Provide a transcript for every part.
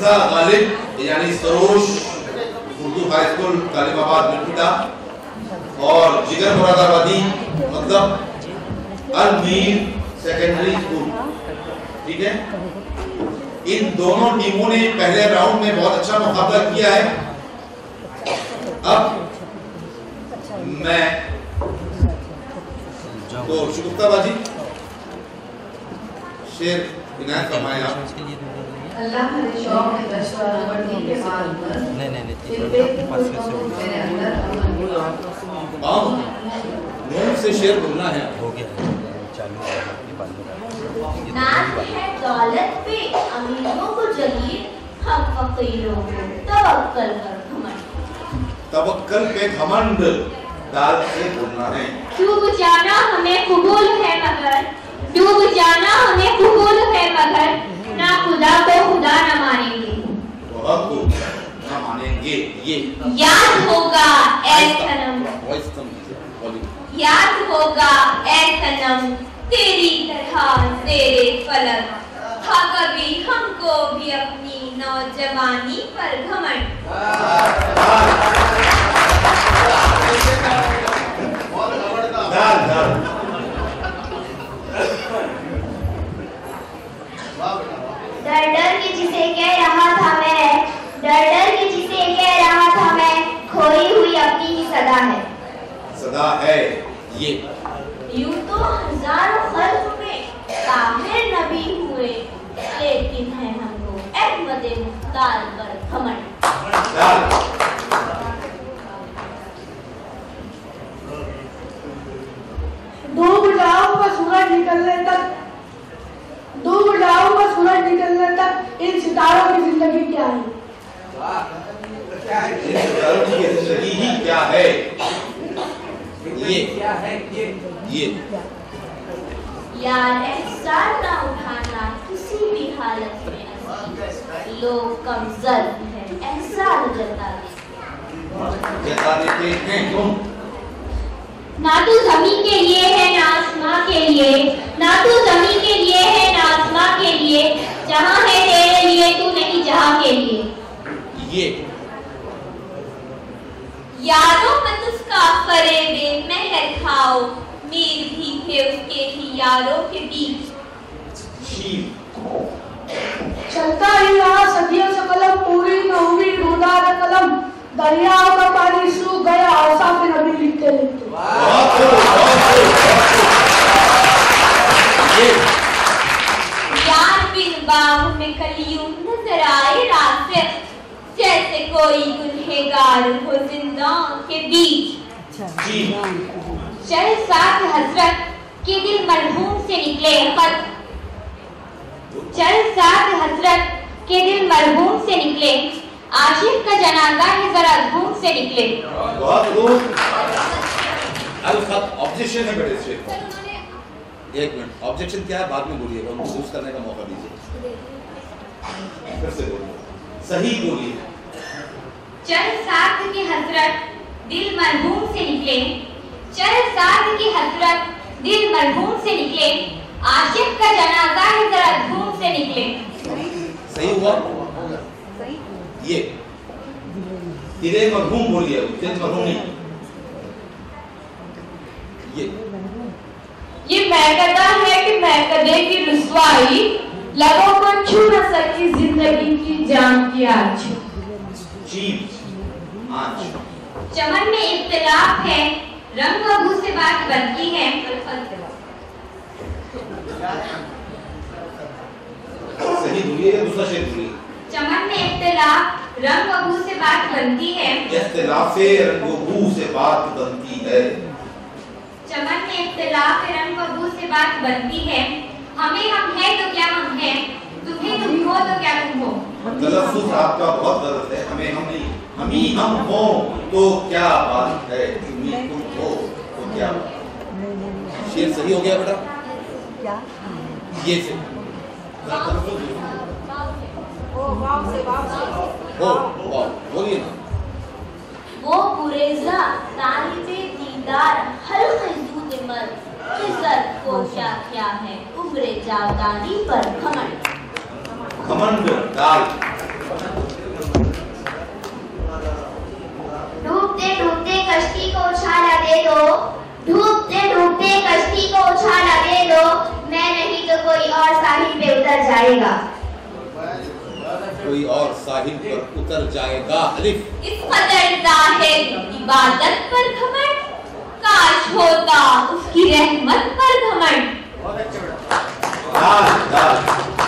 हफ्सा गालिब यानी Sarosh Urdu high school Talimabad Mirputa और जिगर मुरादाबादी मतलब अल-मीर सेकेंडरी स्कूल। ठीक है, इन दोनों टीमों ने पहले राउंड में बहुत अच्छा मुकाबला किया है। अब मैं तो शुक्ता बाजी शेर इनायत फरमाएं आप। अल्लाह के शौक में दशवा बढ़ने के बाद मुंह से शेर बोलना है। हो गया नाज है दौलत पे अमीरों को जलील, हम फकीरों को तवक्कल कर घमंड। तवक्कल पे घमंड दाल से बोलना है। डूब जाना हमें कबूल है मगर, डूब जाना हमें कबूल है मगर, ना खुदा को खुदा न मानेंगे, को न मानेंगे। ये याद होगा ऐ सनम, याद होगा ऐ सनम तेरी तरह तेरे फलक, था कभी हमको भी अपनी नौजवानी पर घमंड। डर डर के जिसे कह रहा था मैं, डर डर के जिसे कह रहा था मैं, खोई हुई अपनी ही सदा है। सदा है ये। यूं तो हजारों खल्क में ताहिर नबी हुए, लेकिन है हमको अहमद मुख्तार पर घमंड। डूब जाऊंगा सूरज निकलने तक, डूब जाऊंगा सूरज निकलने तक, इन सितारों की जिंदगी क्या है? इन सितारों की जिंदगी ही क्या है? ये क्या है? ये यार एहसान ना उठाना किसी भी हालत में, लोग कमजोर है एहसान जता देते हैं तुम। ना तू जमीन के लिए है ना आसमां के लिए, ना तू जमीन के लिए है ना आसमां के लिए, जहां है तेरे लिए तू नहीं जहां के लिए। ये यारों मत उसका फरेबे महर खाओ, मीर भी थे उसके ही यारों के बीच। चलता ही रहा सदियों से कलम, पूरी न हुई ढूंढा न कलम, दरियाओं का पानी सूख गया औसाफ नबी लिखते लिखते। यार बिन बाग में कलियों नजर आए रास्ते, जैसे कोई गुनहगार हो जिंदा के बीच। शहज़ाद हजरत के दिल मरहूम से निकले खत, शहज़ाद हजरत के दिल मरहूम से निकले, आशिक का जनाजा है जरा धूम से निकले। बहुत खूब। ऑब्जेक्शन है बेटे से। एक मिनट, ऑब्जेक्शन क्या है बाद में बोलिएगा, उनको यूज करने का मौका दीजिए। फिर से बोलिए, सही बोलिए। शहज़ाद के हजरत दिल मरहूम से निकले, शहज़ाद की हजरत दिल मरहूम से निकले, आशिक का जनाजा है जरा धूम से निकले। सही हुआ? ये दिल मरहूम बोलिए, दिल मरहूम नहीं। ये महकता है कि महकदे की रुसवाई, लबों को छू न सकी जिंदगी की जान की आँच। चमन में इख्तिलाफ है, रंग व बू से बात बनती है। सही बोलिए, दूसरा शेर बोलिए। चमन में इख्तिलाफ, रंग व बू से बात बनती है। इख्तिलाफ से रंग व बू से बात बनती है। चमन में इख्तिलाफ रंग व बू से बात बनती है। हमें हम है तो क्या हम हैं, तुम्हें तुम हो तो क्या तुम हो। तलफ्फुज़ आपका बहुत गलत है। हमें हम नहीं, हम ही हम हो तो क्या बात है, तुम ही तुम हो तो क्या बात। शेर सही हो गया बेटा? क्या? ये से बोलिए ना। वो गुरेज़ा तालिबे दीदार हल्क़े ज़ूद मर्द, इज़्ज़त कोशा क्या है उम्रे जावदानी पर घमंड। घमंड दाल उछाला दे दो, मैं नहीं तो कोई और साहिल पे उतर जाएगा। कोई और साहिल पर उतर जाएगा। अलिफ। इस कदर जाहिद इबादत पर घमंड, काश होता उसकी रहमत पर घमंड। दाल दाल।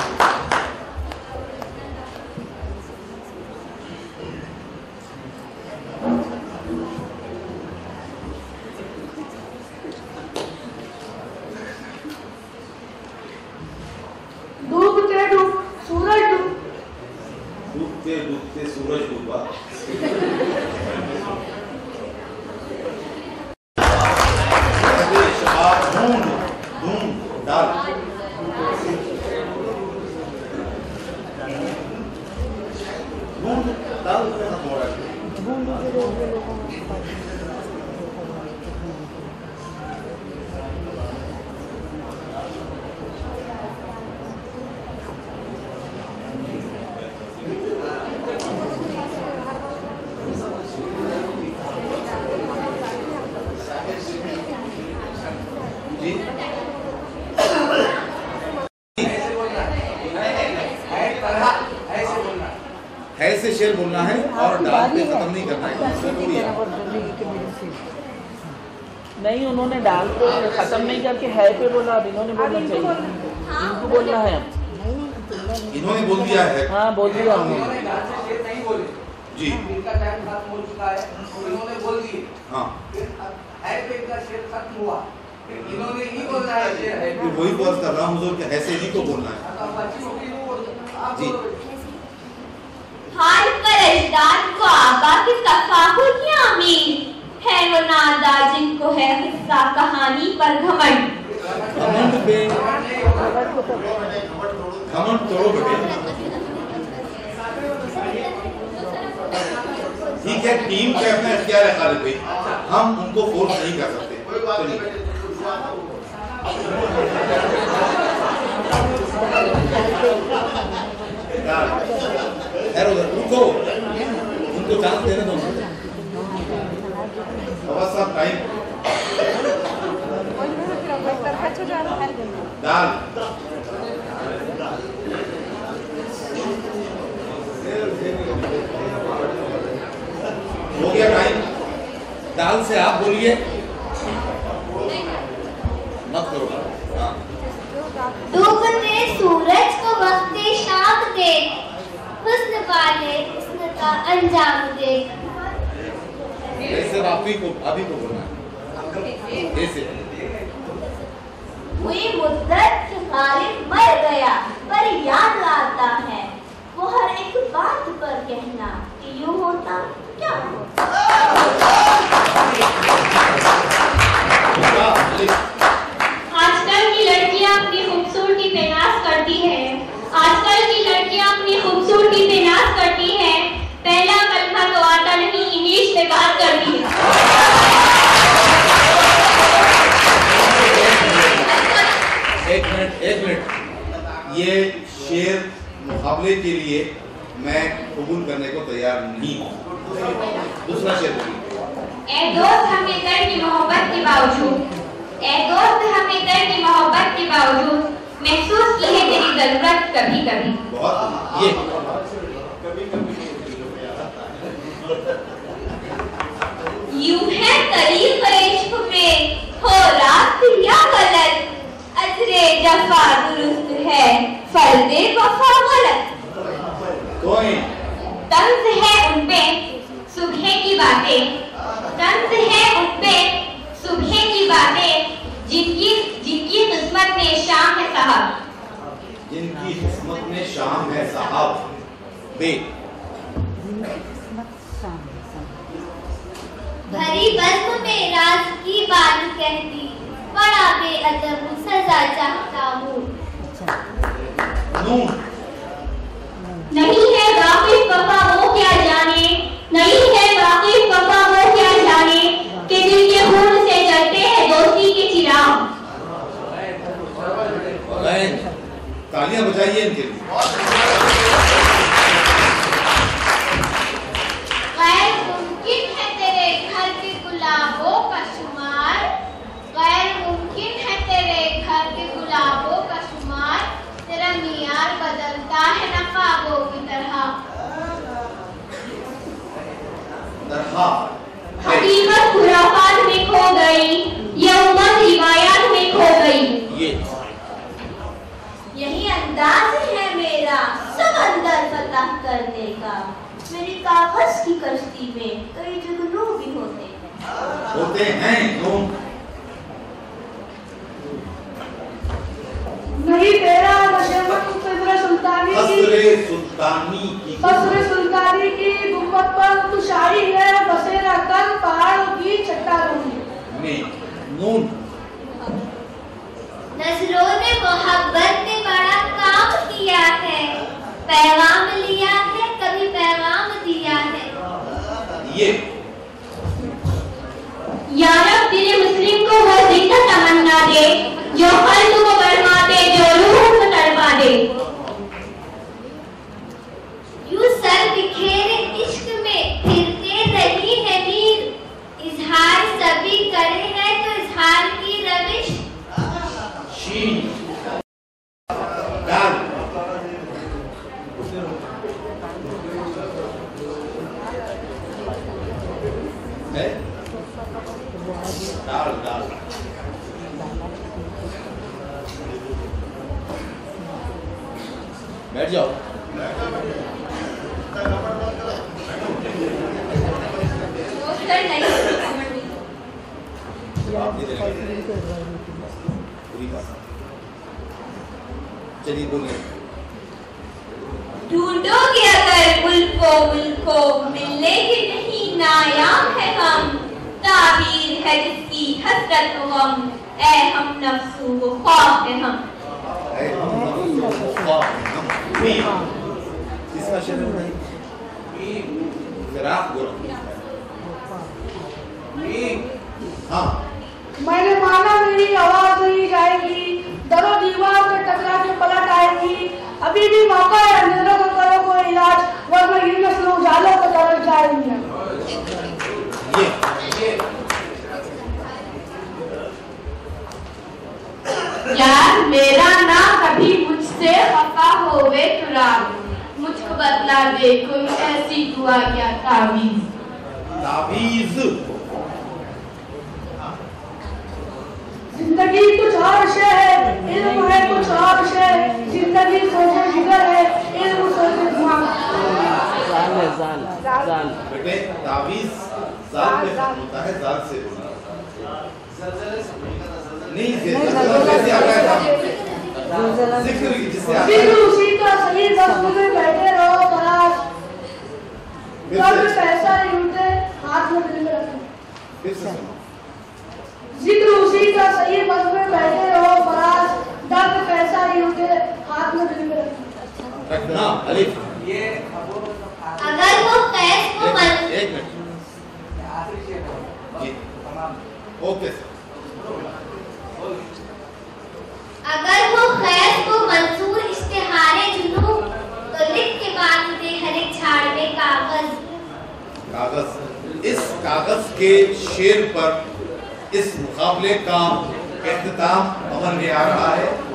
डूबते डूब सूरज डूब, डूबते डूबते सूरज डूबा। ढूंढ ढूंढ डाल। ढूंढ डाल खत्म हो रहा है। है से शेर बोलना है और डाल पे खत्म नहीं करना है। नहीं, उन्होंने डाल पे खत्म नहीं करके है पे बोला, अब इन्होंने बोलना चाहिए, इनको बोलना है। इन्होंने बोल दिया है। हाँ, बोल दिया उन्होंने जी। इनका टाइम खत्म हो चुका है, इन्होंने बोल दिए। हाँ, है पे का शेर खत्म हुआ, इन्होंने ही बोलना है शेर है। वही बात कर रहा हूँ हुजूर के ऐसे ही को बोलना है। जी। हाल पर अजदाद को आबा की तफाकुर की आमीर है वो नादा जिनको है किस्सा कहानी पर घमंड। घमंड पे घमंड तोड़ो बेटे। ठीक है, टीम का अपना इख्तियार है खालिद भाई, हम उनको फोर्स नहीं कर सकते। रुको, उनको चांस देने दो। आवाज साहब टाइम डाल। हो गया टाइम। दाल से आप बोलिए, मत करो। हाँ। डूबते सूरज को वक्ते शाम देख, हुस्न वाले हुस्न का अंजाम देख। ऐसे अभी को बोलना है। ऐसे हुई मुद्दत कि खालिद मर गया, पर याद आता है वो हर एक बात पर कहना कि यूं होता क्या होता। आजकल की लड़कियां अपनी खूबसूरती पे नाज करती है, आजकल की लड़कियां अपनी खूबसूरती पे नाज करती है। पहला कलमा तो आता नहीं, इंग्लिश में बात करती है। एक मिनट, ये शेर मुकाबले के लिए मैं कबूल करने को तैयार नहीं हूँ। दूसरा शेर बोलिए। ए दोस्त हमें दर्द की मोहब्बत के बावजूद, ए दोस्त हमें दर्द की मोहब्बत के बावजूद महसूस की है तेरी जरूरत कभी कभी। बहुत ये यूं है तरीक़ इश्क़ पे हो रात या गलत, अजरे जफा दुरुस्त है फर्दे वफा गलत। तंज है उनपे सुबह की बातें, तंज है उनपे सुबह की बातें, जिनकी जिनकी किस्मत में शाम है साहब, जिनकी किस्मत में शाम है साहब। बे भरी बज़्म में राज की बात कहती, बड़ा बेअदब सजा चाहता हूँ। नून नहीं है वाकिफ वफा वो क्या जाने, नहीं है वाकिफ वफा वो क्या जाने, कि दिल के खून से जलते हैं दोस्ती के चिराग। तालियां बजाइए इनके लिए। गैर मुमकिन है तेरे घर के गुलाबों का शुमार, गैर मुमकिन है तेरे कश्ती में कई जुगनू भी होते हैं नहीं तेरा नशेमत सुल्तानी की गुम्बद पर तू शाही है बसेरा कर पहाड़ों की चट्टानों में। नून नजरों ने मोहब्बत ने बड़ा काम किया है, पैगाम लिया है कभी पैगाम दिया है। ये या रब दिल मुस्लिम को वो जिंदा तमन्ना दे जो कल्ब को बढ़वा दे जो रूह को तड़पा दे। यूं सर बिखेरे इश्क में फिरते रही है मीर, इजहार सभी करे है तो इजहार की रविश। दाल बैठ जाओ। चलिए बोलिए। ढूंढोगे अगर उल्को मिलने ही नहीं नायाब है हम, ताबीर है जिसकी हसरत गम, ऐ हम नफ्सू वो ख्वाब है हम। इसका शेर हाँ मैंने माना मेरी आवाज नहीं जाएगी, दरो दीवार से टकरा के पलट आएगी। अभी भी मौका है अंधेरों को करो कोई इलाज, वरना ये नस्ल उजालों को तरफ जाएंगे। यार मेरा ना कभी मुझसे खफा होवे तुरा, मुझको बतला दे कोई ऐसी दुआ क्या तावीज़। जिंदगी कुछ और शे है, इल्म है कुछ और शे। जिंदगी सोचे जिगर है, इल्म सोचे दिमाग। जाल बेटे तावीज़ जाल पे होता है, जाल से बोलना नहीं जिक्र उसी का सही वक्त में बैठे रहो तलाश, जब पैसा नहीं उठे हाथ में दिल रखें। जिक्र उसी का सही वक्त में बैठे रहो तलाश, जब पैसा नहीं उठे हाथ में दिल रखना। अलिफ ये अगर वो कैस को एक मिनट जी ओके सर। अगर वो खैर को मंसूर इश्तिहारे जुनू, तो लिख के बांध दे हर एक झाड़ में कागज। इस कागज के शेर पर इस मुकाबले का इख्तिताम अमल में आ रहा है।